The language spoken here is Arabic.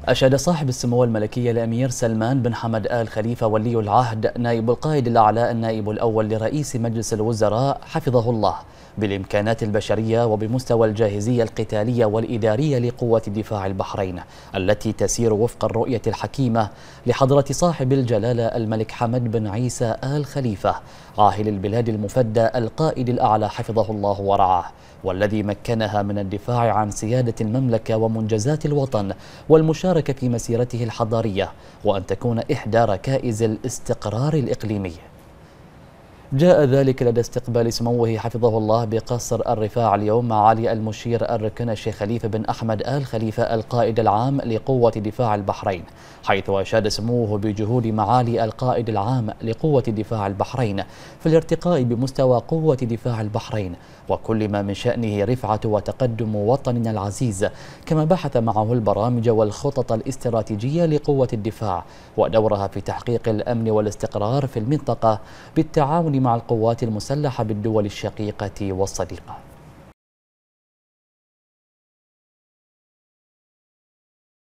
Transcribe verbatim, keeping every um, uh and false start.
أشاد صاحب السمو الملكي الأمير سلمان بن حمد آل خليفة ولي العهد نائب القائد الأعلى النائب الأول لرئيس مجلس الوزراء حفظه الله بالإمكانات البشرية وبمستوى الجاهزية القتالية والإدارية لقوة دفاع البحرين التي تسير وفق الرؤية الحكيمة لحضرة صاحب الجلالة الملك حمد بن عيسى آل خليفة عاهل البلاد المفدى القائد الأعلى حفظه الله ورعاه، والذي مكنها من الدفاع عن سيادة المملكة ومنجزات الوطن والمشاركة في مسيرته الحضارية، وأن تكون إحدى ركائز الاستقرار الإقليمي. جاء ذلك لدى استقبال سموه حفظه الله بقصر الرفاع اليوم معالي المشير الركن الشيخ خليفة بن أحمد آل خليفة القائد العام لقوة دفاع البحرين، حيث أشاد سموه بجهود معالي القائد العام لقوة دفاع البحرين في الارتقاء بمستوى قوة دفاع البحرين وكل ما من شأنه رفعة وتقدم وطننا العزيز، كما بحث معه البرامج والخطط الاستراتيجية لقوة الدفاع ودورها في تحقيق الأمن والاستقرار في المنطقة بالتعاون مع القوات المسلحة بالدول الشقيقة والصديقة.